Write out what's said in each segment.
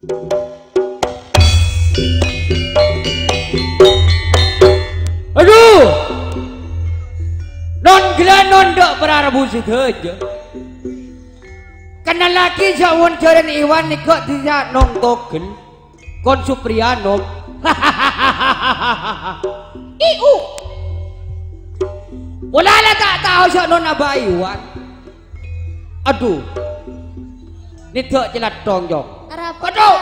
Aduh, non gila non dok Prabu Sidaja. Karena laki jawon jaran Iwan nikok tidak nong togel kon Supriyano. Iu. Wala la tak tahu siya non Aba Iwan. Aduh, nidok jelat dong jok. Aduh.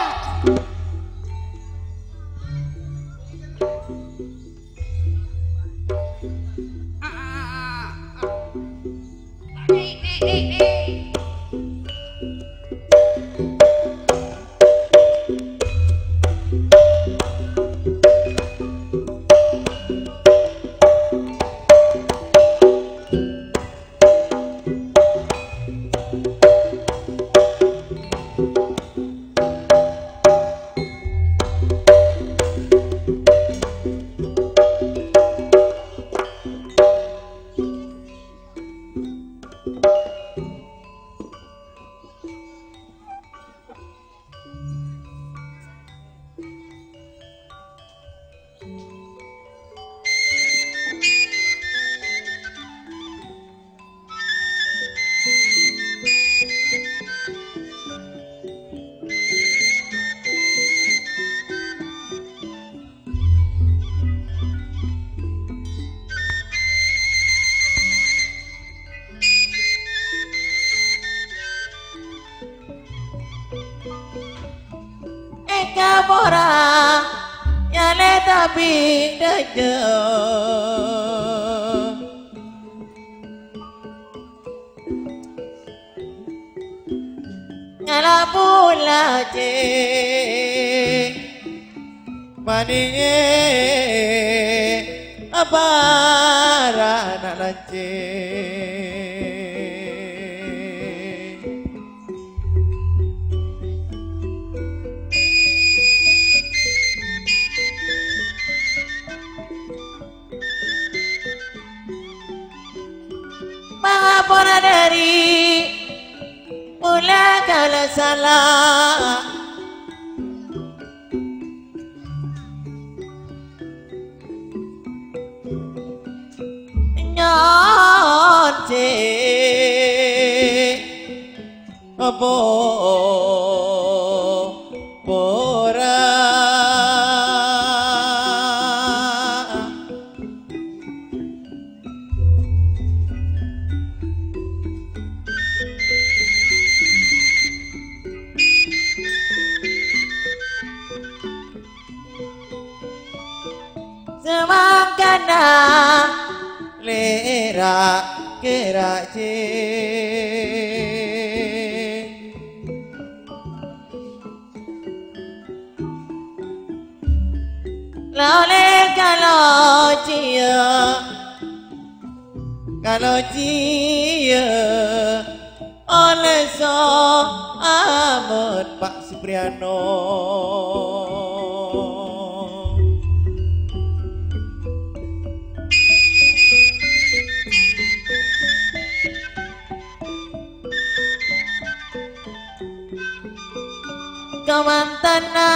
Kamantana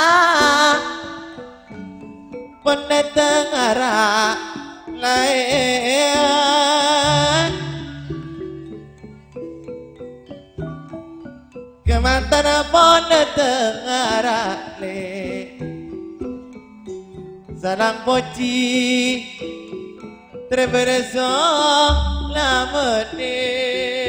pendatang arah lain Kamantana pendatang arah lain Salang poci Trebereso lamene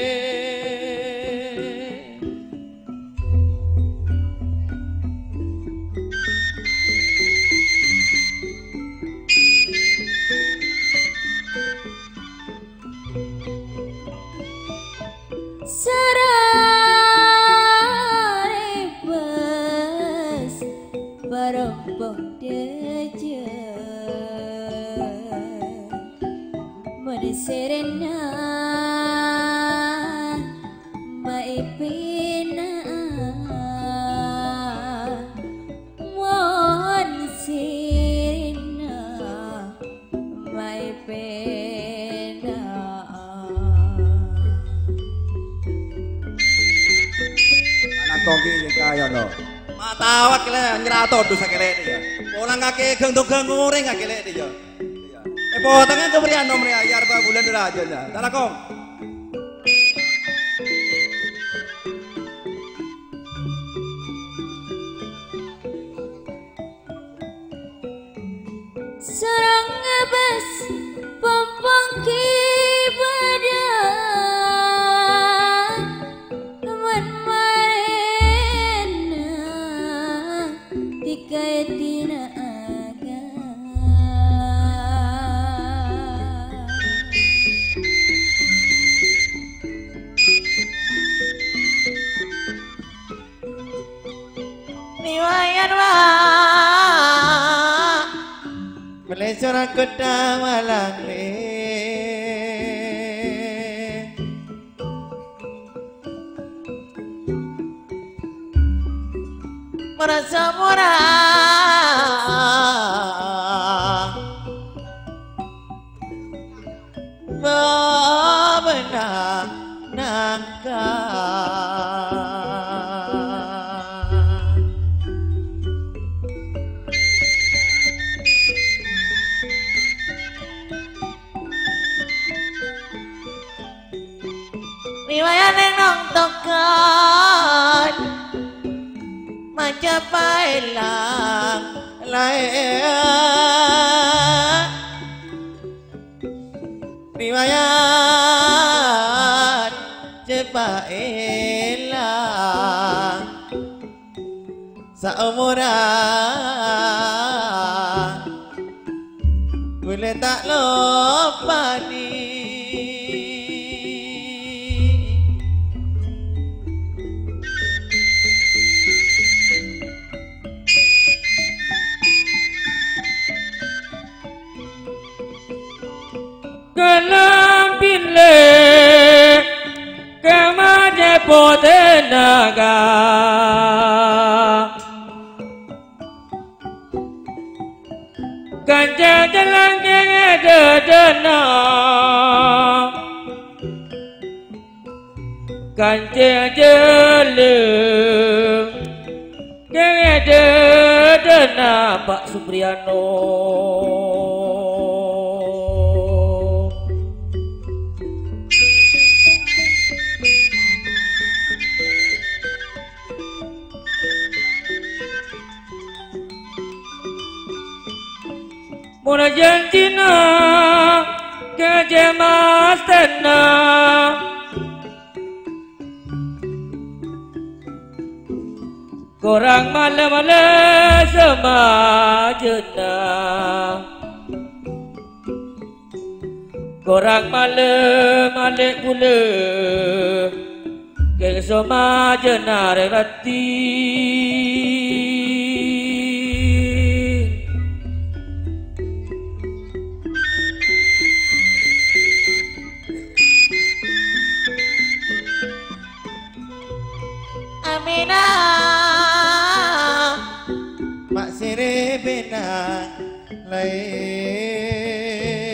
Serena maipina mon serena maipina anak koki kaya no Matawat kele nyerato dosa kele ya. Polang kake geng to geng ngoreng kele ya. Potongnya keprian nomor ya arba bulan raja ya. Talakong. Sarang ngebas pompong kibadan teman marena dikaitina aga niwayan wa Melesora kota malang le merasa murah bebenah nangka riwayat nong tokan Majapailang layak riwayat Japailang saumuran boleh tak lupa ni Kalam bile kamaje pode naga Ganja jalan genge dana Ganja jeleng genge dana Pak Supriano Mula jantina kejemas tenang Korang malam-malam semajena Korang malam-malam pula Ke semajena rati Amina mak sire bena lai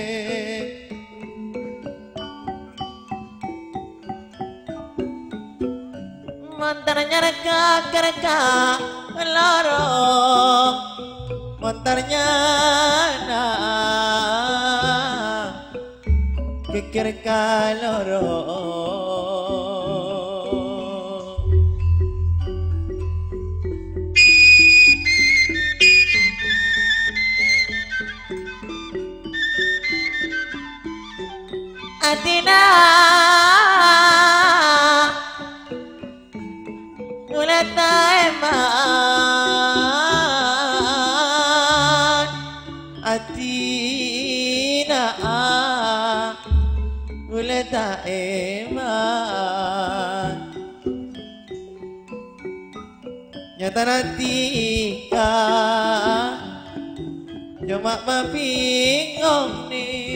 montarnya reka loro montarnya na kikir kaloro Atina Mulata eman Atina Mulata eman Nyata nanti Cuma mabingong nih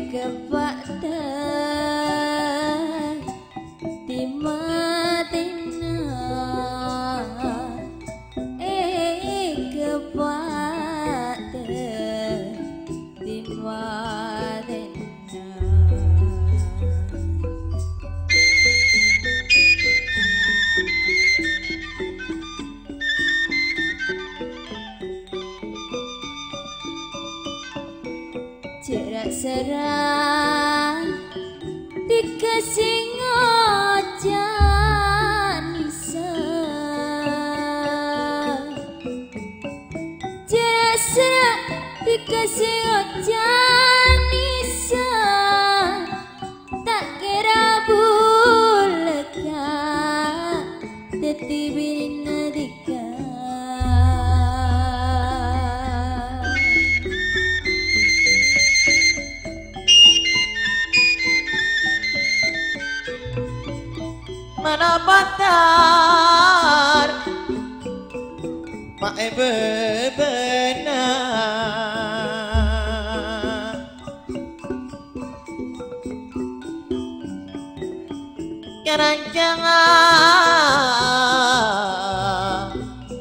kepada di matina kepada di matina. Jerak serang dikasih ngojan nisa, jerak serang dikasih ngojan nisa, tak kira buleka teti bina dika. Mana patar mak bebenar jangan jangan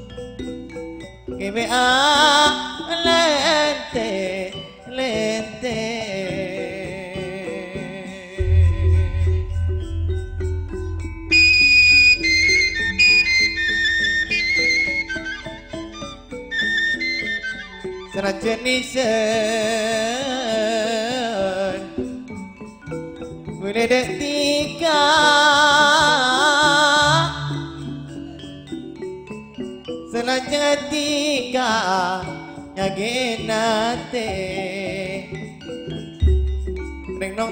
GBA lente lente. Serajenisan boleh detika selajatika nyagenate ring nong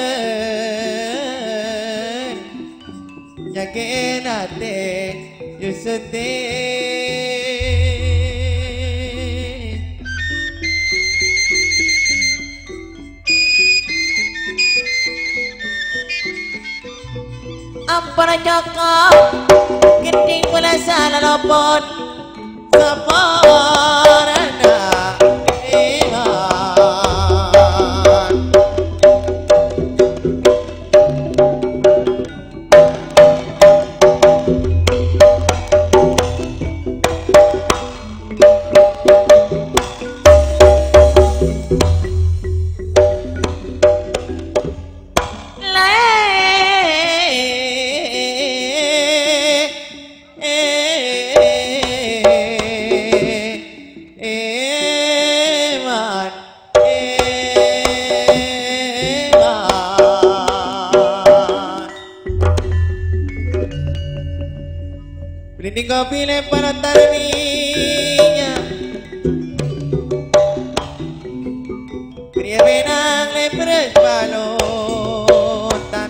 token nyagenate yusete. Ampara cakap Gending pula salah lopot Sabarana Iman Berinding kopi lempar tarminya Pria benang lempar balutan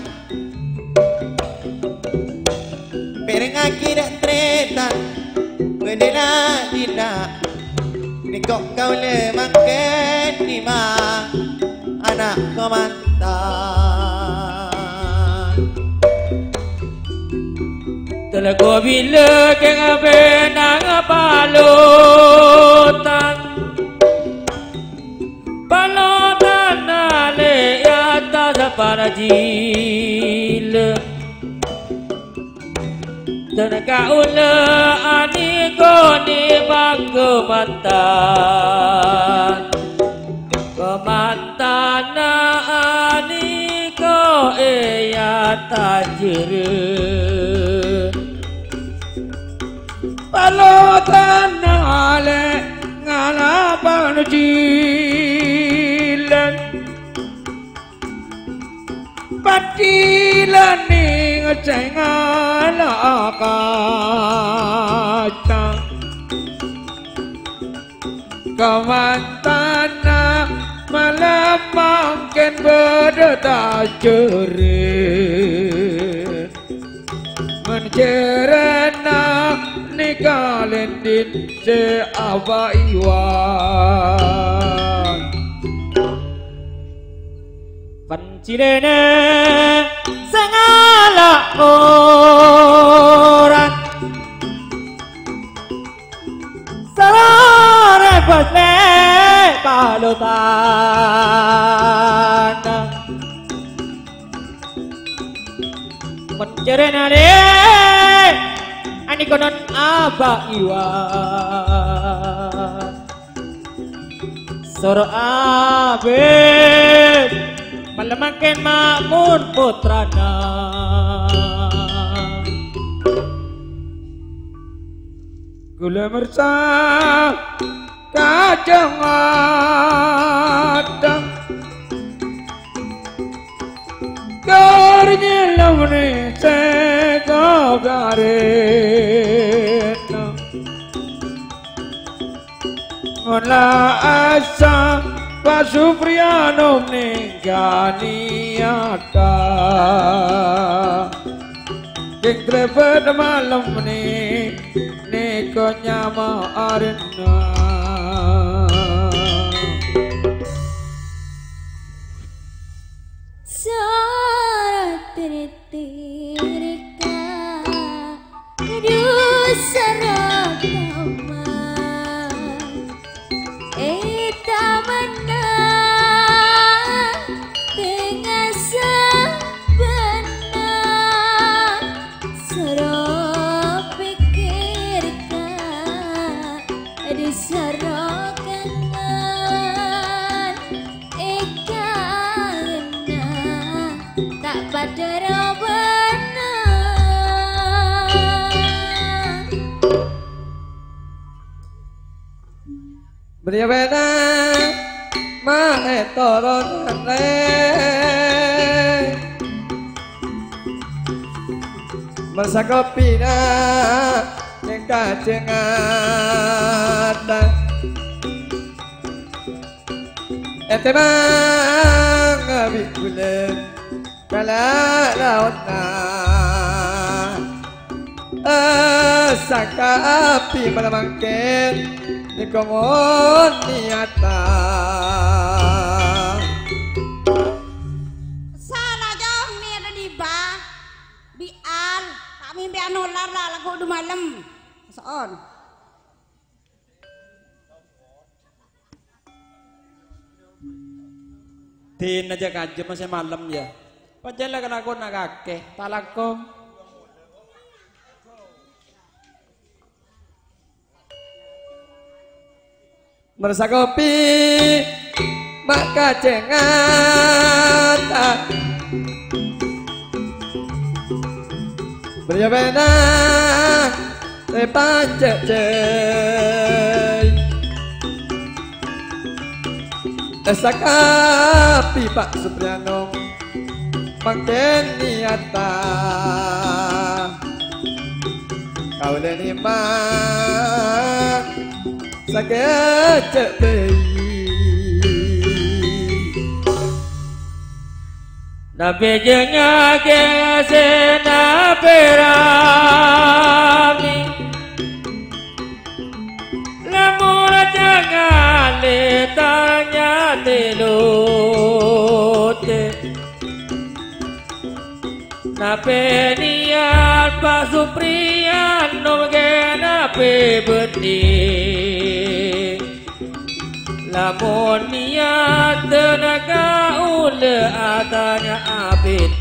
Pereng akirat tretan Berdela tidak Nikok kau lemangkan lima Anak komandan Telago bila keng benang balutan Balutan ale atas para jila Dan kaula aniko ni bangku mantan Kemantan aniko iya tajir Balutan ale ngalapan jilan Patilan ni ngeceng ala kata Kemantana melepangkan berdeta cerit Mencerana nikalin din se awa iwan Pancirene sengalak orang Sarare pasle balutan Jerenare ani konon aba iwan soro abet malemaken makmun putrana gula mersa kacang adang karnyelam ni segagarena mula asa Pasupriano ningganiata jeng trepet malam ni niko nyama arena Tirika aduh sarakama menang dengan sebenar serap pikirkan disarakan karena tak pada Beriabena mae toron le Masakopina yang kacengata Etemang abikule kala lautna Saka api malamangken Nikomon niata Salah jauh ni ada di bah biar kami biar nolar lah lagu udah malam soon Tin aja kajem masih malam ya Pajala kan aku nak kakek talako Merasa kopi maka cengata Beriabena lepacecei Esakapi Pak Supriano makin niata Kau lenima sakit bayi Nabi jengah kesena perami Lemur jangan letanya telote Nabi niat Pak Supriano nabi benih Lamun niat tenaga ule adanya APT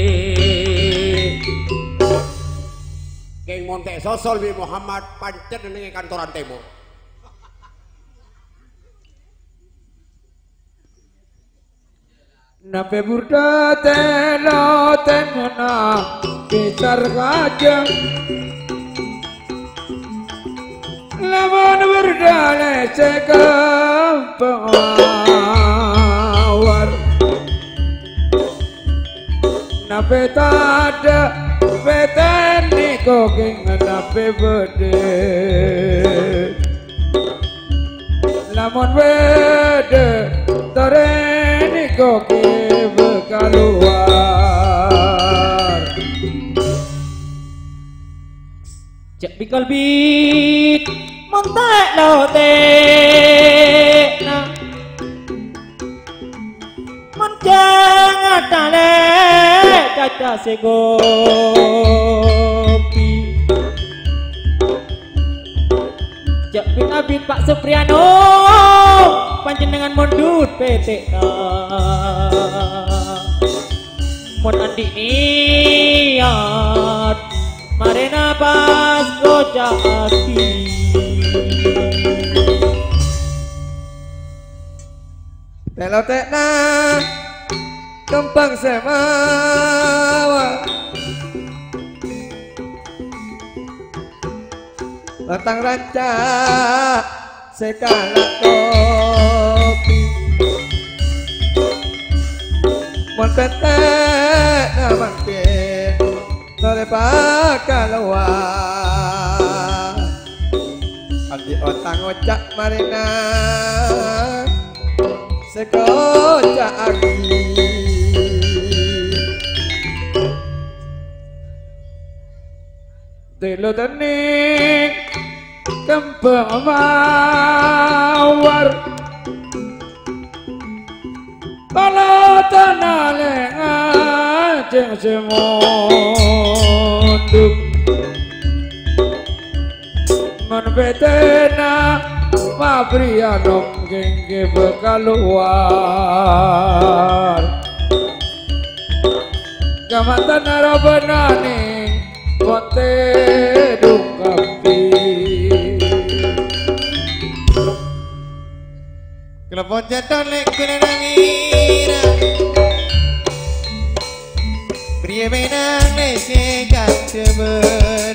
Geng Monte Sosol bi Muhammad pancet dengan kantoran timur Nape burda telo tengena bicar kajang Lamun berdale cekam pengawar Nape tada beten niko king nape bede Lamun bede tore niko king bekaluar Cek bikal bit montek laute na monceng atale caca segopi Cek bit Pak Supriano panjenengan mondut PT Mun andi niat marena pas gocak hati. Telo tekna kembang semawa Batang ranca sekala kopi Mon petek na makin Nole pakalawan Andi otang ocak marina Sekocak agi Telo tening kembang mawar Kalau tanah lengah jeng semonduk Man betena mabrianom gengge bekaluar Kamatan narabenaning Ponte dukapi Kelepon jatuh lek kena nangira Pria menang lesekan ceber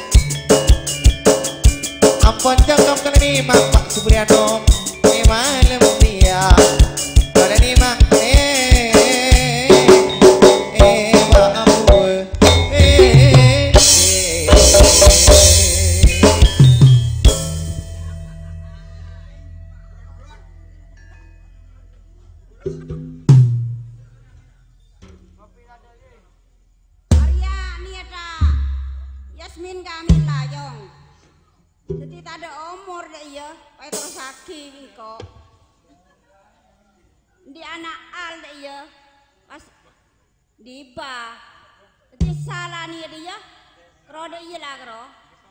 Ampun cakap kali ni mak Pak Supriyanom malam dia Kali ni mak Arya niata Yasmin kami layong. Jadi tak ada umur deh ya, pakai terus sakit kok. Di anak al deh ya, pas diba. Jadi salah nih dia, kro deh iya lah kro.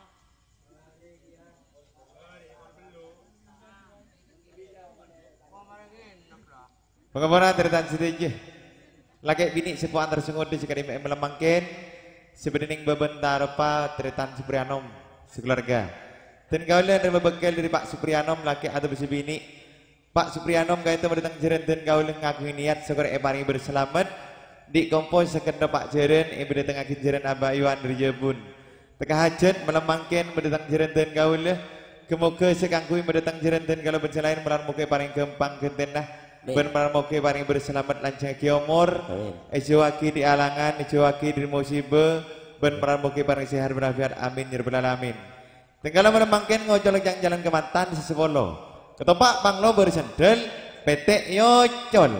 Pengabaran terdan sedikit. Lagi bini sepuan tersungguh di sekali melemangkan sebening bebentar apa terdan Supriyanom sekeluarga. Dan kaulah yang berbekal dari Pak Supriyanom laki atau besi bini. Pak Supriyanom kaya itu mendatang jeren dan kaulah ngaku niat segera paling berselamat di kompos sekenda Pak jeren yang mendatang akhir jeren Abah Iwan Rijabun. Tengah hajat melemangkan mendatang jeren dan kaulah kemuka sekangkui mendatang jeren dan kalau bencelain melar muka paling gempang kentenah. Ben marmoke paling berselamat lancang kiomor ejawaki di alangan ejawaki di musibah ben marmoke paling sehat berafiat amin ya rabbal alamin. Tenggala menemangkan ngojol yang jalan kemantan sesepolo ketopak banglo bersendel PT Yocol.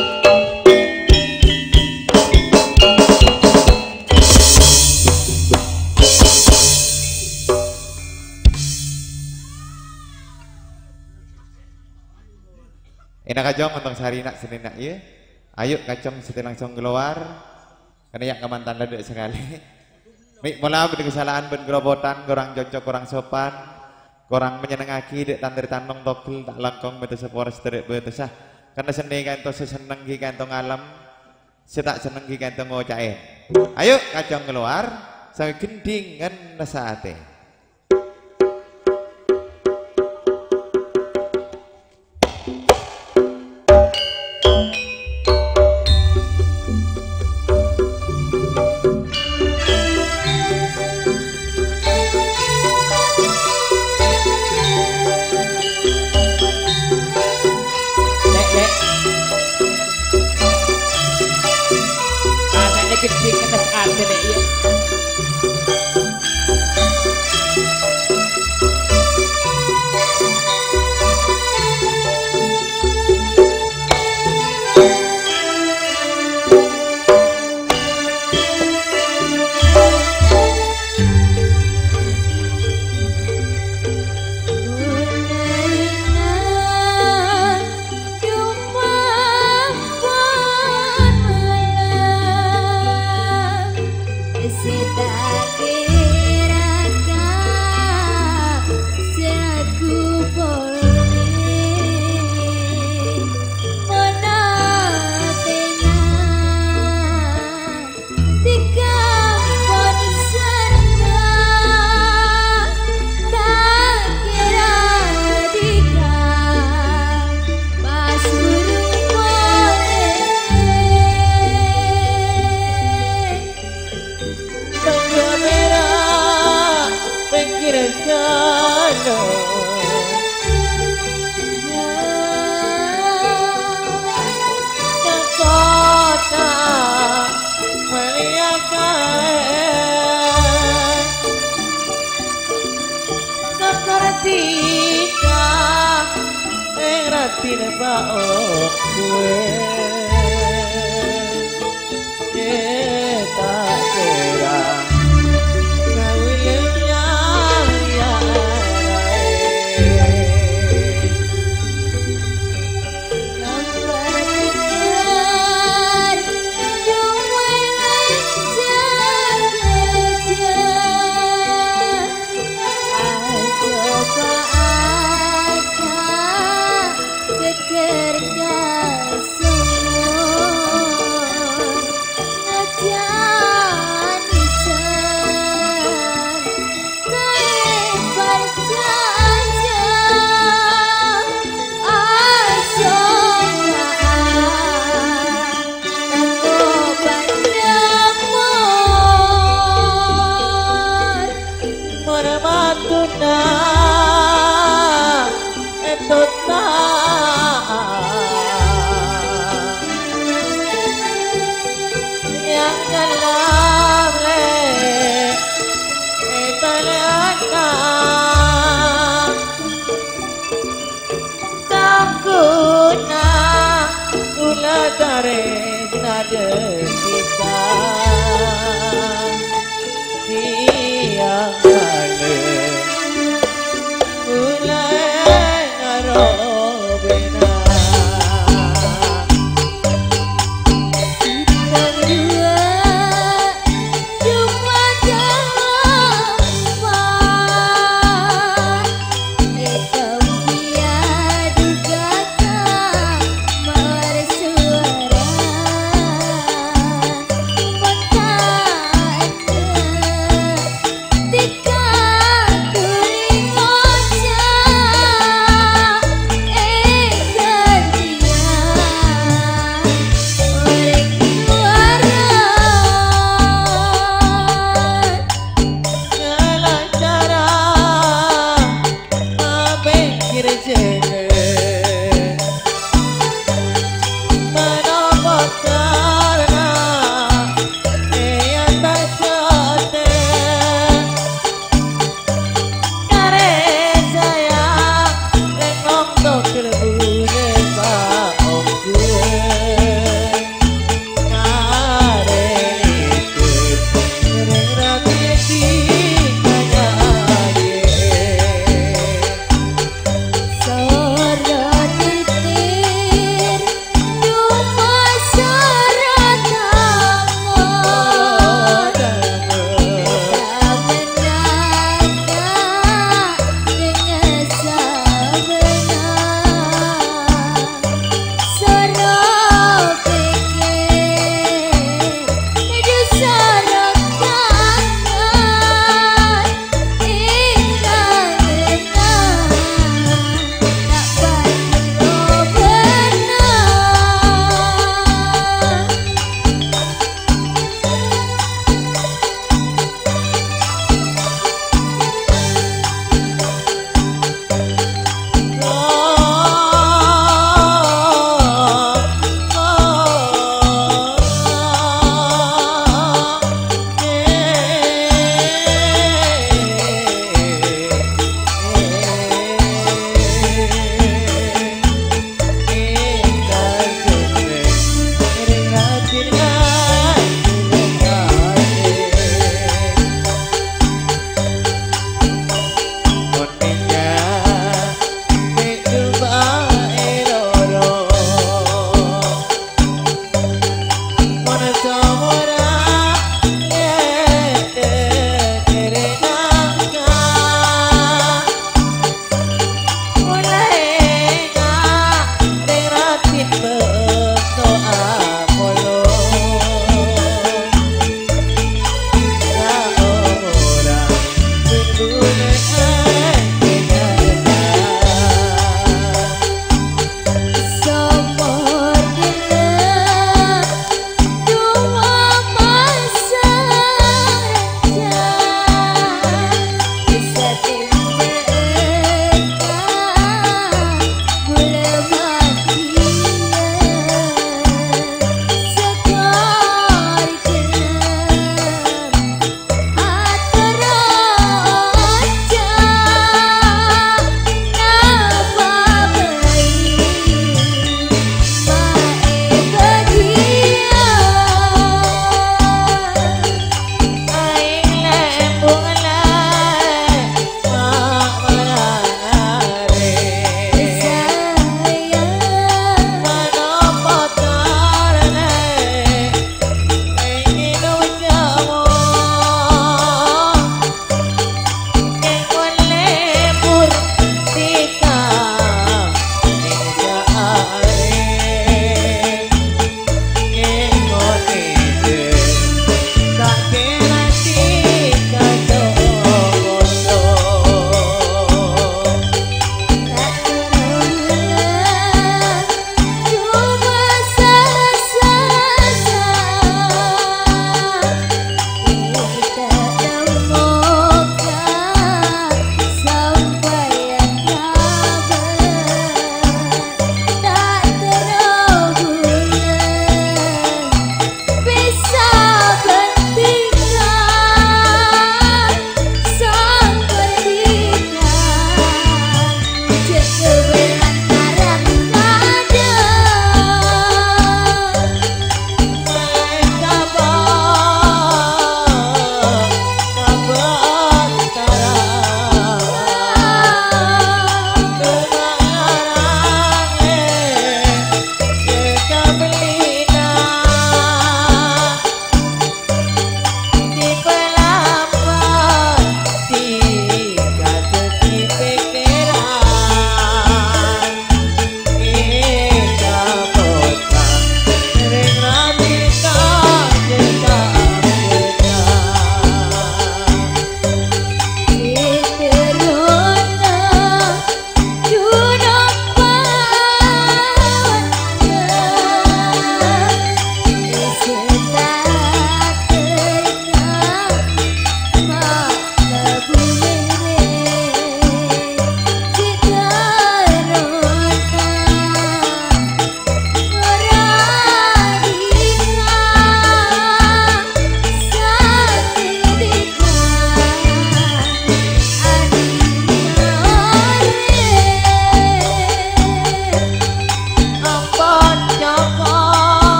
Enak kacong untuk sehari nak senin nak ya. Ayo kacong setelah langsung keluar. Karena yang kemantan ledek sekali. Mik mula beri kesalahan ben gerobotan, kurang cocok, kurang sopan, kurang menyenangaki dek tandir tanong togel tak langkong betul sepor sederek betesah. Karena seni kan to seseneng ki kan to ngalam, setak seneng ki kan to ngocain. Ayo kacong keluar, sampai gendingan nasaate. Gede ketes ate deh ya. tinebak gue tak kira kau lenyap ya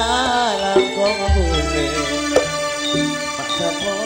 langkong bumi Mak Sapo